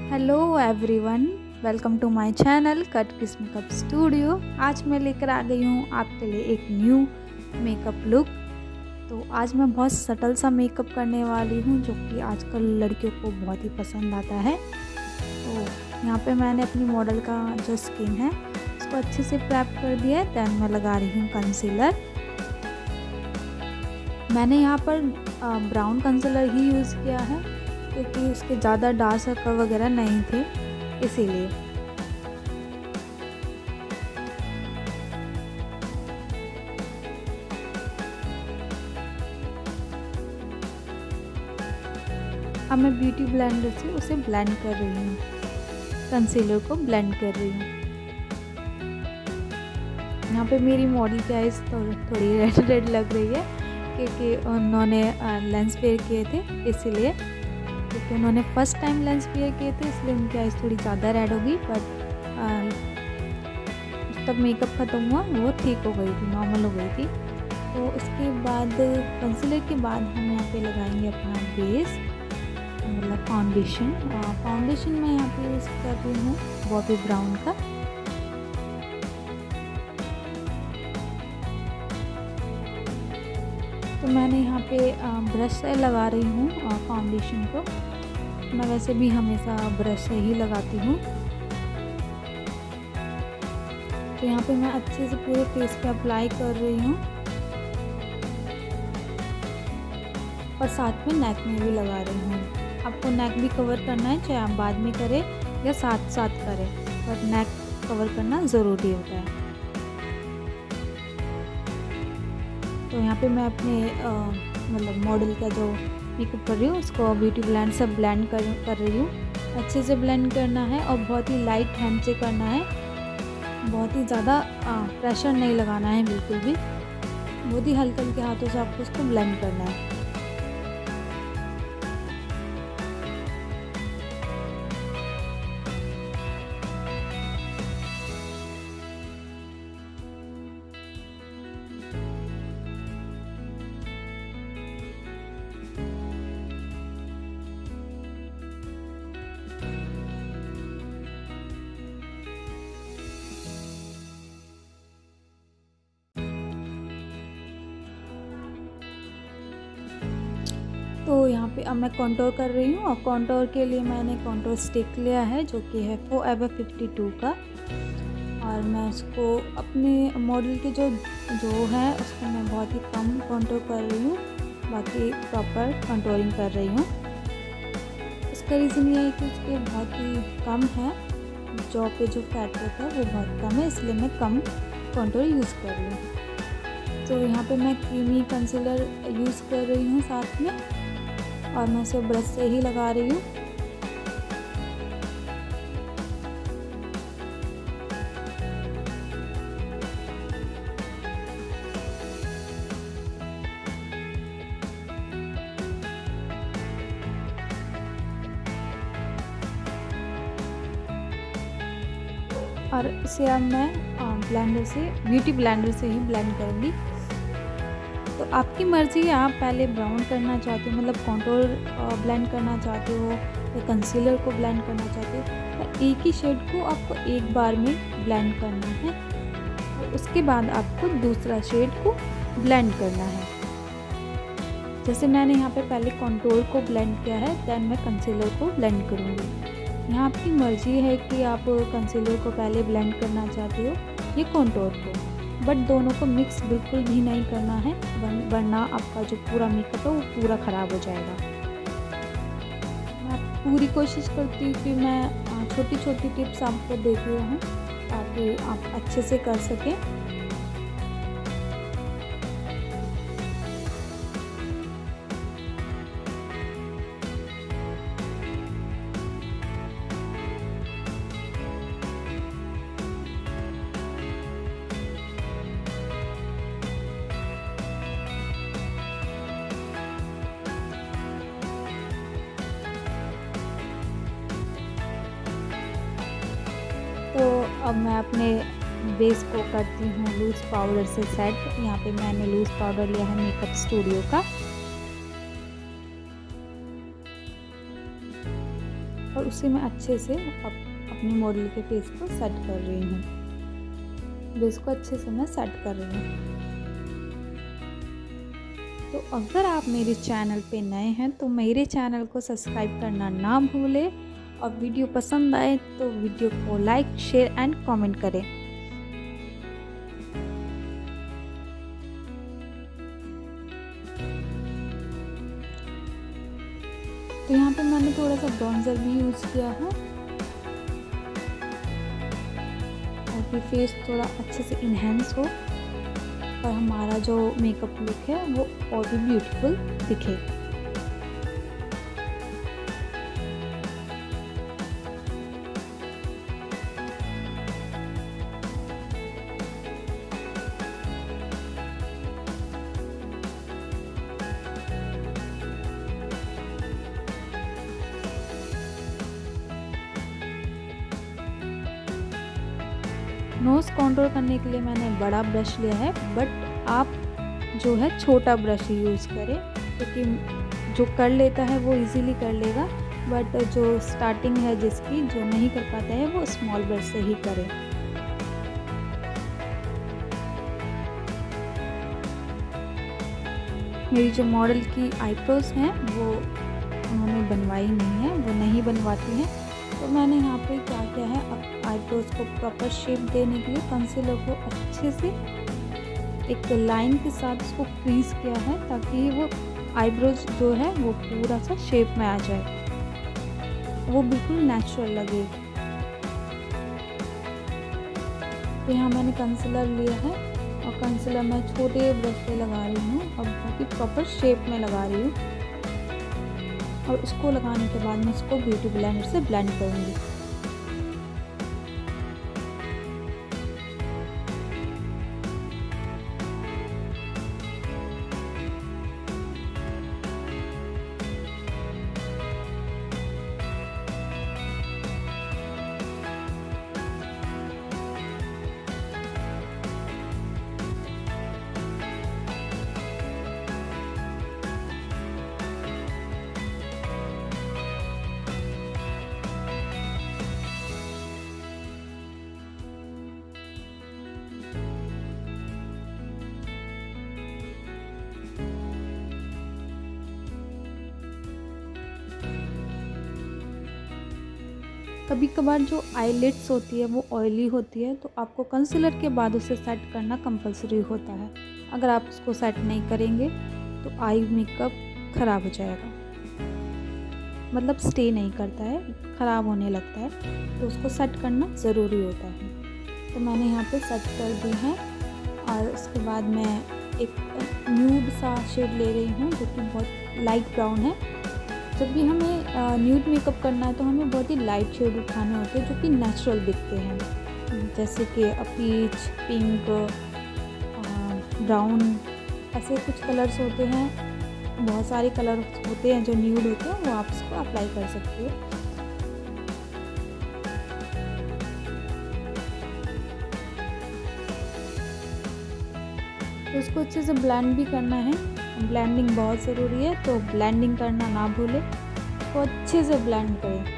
Hello everyone, welcome to my channel cut kiss makeup studio. आज मैं लेकर आ गई हूँ आपके लिए एक न्यू मेकअप लुक। तो आज मैं बहुत सटल सा मेकअप करने वाली हूँ जो कि आजकल लड़कियों को बहुत ही पसंद आता है। तो यहाँ पे मैंने अपनी मॉडल का जो स्किन है उसको अच्छे से प्रेप कर दिया है। दैन मैं लगा रही हूँ कंसीलर। मैंने यहाँ पर ब्राउन कंसीलर ही यूज़ किया है क्योंकि उसके ज़्यादा डार्क सर्कल वगैरह नहीं थे, इसीलिए। अब मैं ब्यूटी ब्लेंडर से उसे ब्लेंड कर रही हूँ, कंसीलर को ब्लेंड कर रही हूँ। यहाँ पे मेरी मॉडल की आइज़ थोड़ी रेड रेड लग रही है क्योंकि उन्होंने लेंस वेयर किए थे, इसीलिए। क्योंकि उन्होंने फर्स्ट टाइम लेंस वेयर किए थे इसलिए उनकी आइज़ थोड़ी ज़्यादा रेड होगी। बट जब मेकअप ख़त्म हुआ वो ठीक हो गई थी, नॉर्मल हो गई थी। तो उसके बाद कंसीलर के बाद हम यहाँ पे लगाएंगे अपना बेस, मतलब फाउंडेशन। फाउंडेशन मैं यहाँ पे यूज़ कर रही हूँ बॉबी ब्राउन का। तो मैंने यहाँ पे ब्रश से लगा रही हूँ फाउंडेशन को। मैं वैसे भी हमेशा ब्रश से ही लगाती हूँ। तो यहाँ पे मैं अच्छे से पूरे फेस पे अप्लाई कर रही हूँ और साथ में नेक में भी लगा रही हूँ। आपको नेक भी कवर करना है, चाहे आप बाद में करें या साथ साथ करें, पर नेक कवर करना ज़रूरी होता है। तो यहाँ पे मैं अपने मतलब मॉडल का जो मेकअप कर रही हूँ उसको ब्यूटी ब्लेंड से ब्लेंड कर रही हूँ। अच्छे से ब्लेंड करना है और बहुत ही लाइट हैंड से करना है। बहुत ही ज़्यादा प्रेशर नहीं लगाना है बिल्कुल भी, बहुत ही हल्के हल्के हाथों से आपको उसको ब्लेंड करना है। तो यहाँ पे अब मैं कॉन्टोर कर रही हूँ और कॉन्टोर के लिए मैंने कॉन्टोर स्टिक लिया है जो कि है फोrever 52 का। और मैं उसको अपने मॉडल के जो है उसको मैं बहुत ही कम कॉन्टोर कर रही हूँ, बाकी प्रॉपर कॉन्टोरिंग कर रही हूँ। इसका रीज़न ये है कि उसके बहुत ही कम है, जॉ पे जो फैट होता है वो बहुत कम है, इसलिए मैं कम कॉन्टोर यूज़ कर रही हूँ। तो यहाँ पे मैं क्रीमी कंसीलर यूज़ कर रही हूँ साथ में, और मैं इसे ब्रश से ही लगा रही हूँ। और इसे अब मैं ब्लेंडर से, ब्यूटी ब्लेंडर से ही ब्लेंड करूँगी। तो आपकी मर्ज़ी है, आप पहले ब्राउन करना चाहते हो, मतलब कॉन्टोर ब्लेंड करना चाहते हो या कंसीलर को ब्लेंड करना चाहते हो। तो एक ही शेड को आपको एक बार में ब्लेंड करना है और उसके बाद आपको दूसरा शेड को ब्लेंड करना है। जैसे मैंने यहाँ पे पहले कॉन्टोर को ब्लेंड किया है, दैन मैं कंसीलर को ब्लेंड करूँगी। यहाँ आपकी मर्ज़ी है कि आप कंसीलर को पहले ब्लेंड करना चाहते हो या कॉन्टोर को, बट दोनों को मिक्स बिल्कुल भी नहीं करना है, वरना आपका जो पूरा मेकअप है वो पूरा ख़राब हो जाएगा। मैं पूरी कोशिश करती हूँ कि मैं छोटी छोटी टिप्स आपको देती रहूँ ताकि आप अच्छे से कर सकें। तो अब मैं अपने बेस को करती हूँ लूज़ पाउडर से सेट। यहाँ पे मैंने लूज़ पाउडर लिया है मेकअप स्टूडियो का। और उसी में अच्छे से अपने मॉडल के फेस को सेट कर रही हूँ। बेस को अच्छे से मैं सेट कर रही हूँ। तो अगर आप मेरे चैनल पे नए हैं तो मेरे चैनल को सब्सक्राइब करना ना भूलें, और वीडियो पसंद आए तो वीडियो को लाइक, शेयर एंड कमेंट करें। तो यहाँ पे मैंने थोड़ा सा ब्रॉन्जर भी यूज़ किया है, ताकि फेस थोड़ा अच्छे से इन्हेंस हो और हमारा जो मेकअप लुक है वो और भी ब्यूटीफुल दिखे। नोज़ कॉन्टूर करने के लिए मैंने बड़ा ब्रश लिया है, बट आप जो है छोटा ब्रश यूज़ करें, क्योंकि जो कर लेता है वो इजीली कर लेगा, बट जो स्टार्टिंग है जिसकी जो नहीं कर पाता है वो स्मॉल ब्रश से ही करे। मेरी जो मॉडल की आईब्रोज हैं वो उन्होंने बनवाई नहीं है, वो नहीं बनवाती हैं। तो मैंने यहाँ पे क्या किया है, अब आईब्रोज को प्रॉपर शेप देने के लिए कंसीलर को अच्छे से एक लाइन के साथ उसको क्रीज किया है, ताकि वो आईब्रोज जो है वो पूरा सा शेप में आ जाए, वो बिल्कुल नेचुरल लगे। तो यहाँ मैंने कंसीलर लिया है और कंसीलर मैं छोटे ब्रश पे लगा रही हूँ और बहुत ही प्रॉपर शेप में लगा रही हूँ। और उसको लगाने के बाद मैं इसको ब्यूटी ब्लेंडर से ब्लेंड करूँगी। कभी कभार जो आईलिड्स होती है वो ऑयली होती है, तो आपको कंसीलर के बाद उसे सेट करना कंपलसरी होता है। अगर आप उसको सेट नहीं करेंगे तो आई मेकअप ख़राब हो जाएगा, मतलब स्टे नहीं करता है, ख़राब होने लगता है, तो उसको सेट करना ज़रूरी होता है। तो मैंने यहाँ पे सेट कर दी है और उसके बाद मैं एक न्यूड सा शेड ले रही हूँ जो कि बहुत लाइट ब्राउन है। जब भी हमें न्यूड मेकअप करना है तो हमें बहुत ही लाइट शेड उठाने होते हैं जो कि नेचुरल दिखते हैं, जैसे कि पीच, पिंक, ब्राउन, ऐसे कुछ कलर्स होते हैं। बहुत सारे कलर होते हैं जो न्यूड होते हैं, वो आप इसको अप्लाई कर सकते हो। तो उसको अच्छे से ब्लेंड भी करना है, ब्लेंडिंग बहुत ज़रूरी है, तो ब्लेंडिंग करना ना भूलें, तो अच्छे से ब्लेंड करें।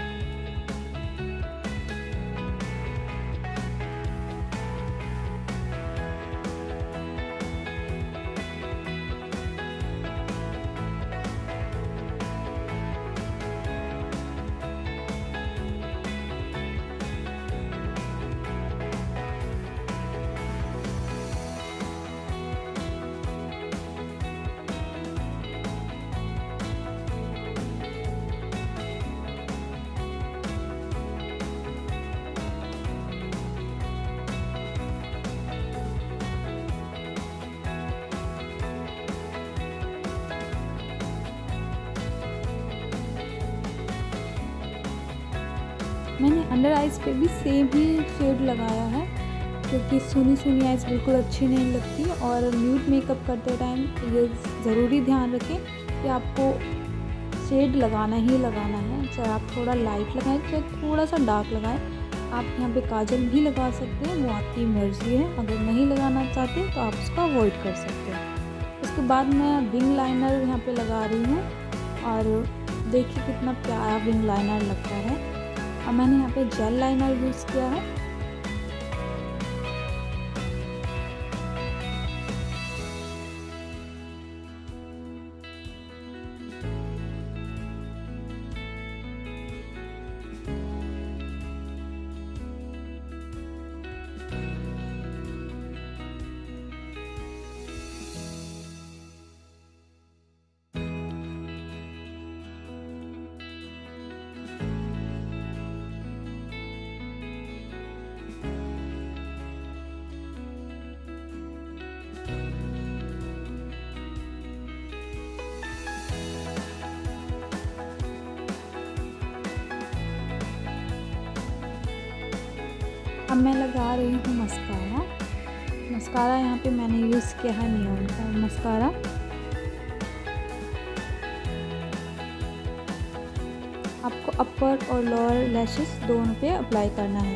मैंने अंडर आइज़ पे भी सेम ही शेड लगाया है, क्योंकि सुनी सुनी आइज़ बिल्कुल अच्छी नहीं लगती। और न्यूड मेकअप करते टाइम ये ज़रूरी ध्यान रखें कि आपको शेड लगाना ही लगाना है, चाहे आप थोड़ा लाइट लगाएं चाहे थोड़ा सा डार्क लगाएं। आप यहाँ पे काजल भी लगा सकते हैं, वो आपकी मर्ज़ी है। अगर नहीं लगाना चाहते तो आप उसको अवॉइड कर सकते हैं। उसके बाद मैं विंग लाइनर यहाँ पे लगा रही हूँ, और देखिए कितना प्यारा विंग लाइनर लगता है। और मैंने यहाँ पे जेल लाइनर यूज़ किया है। अब मैं लगा रही हूँ मस्कारा यहाँ पे मैंने यूज़ किया है नियॉन का मस्कारा। आपको अपर और लोअर लैशेस दोनों पे अप्लाई करना है।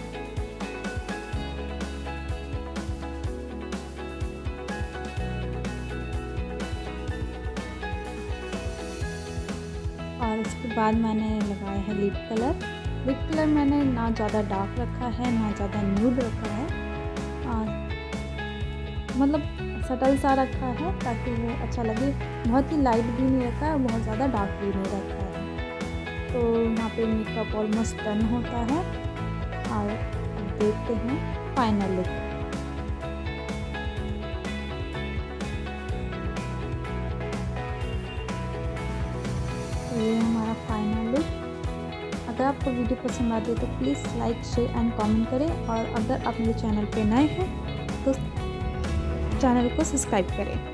और उसके बाद मैंने लगाया है लिप कलर मैंने ना ज़्यादा डार्क रखा है ना ज़्यादा न्यूड रखा है, मतलब सटल सा रखा है ताकि वो अच्छा लगे। बहुत ही लाइट भी नहीं रखा है, बहुत ज़्यादा डार्क भी नहीं रखा है। तो यहाँ पे मेकअप ऑलमोस्ट डन होता है और देखते हैं फाइनल लुक। तो ये हमारा फाइनल लुक। अगर आपको वीडियो पसंद आती है तो please like share and comment करें, और अगर आप मेरे चैनल पे नए हैं तो चैनल को सब्सक्राइब करें।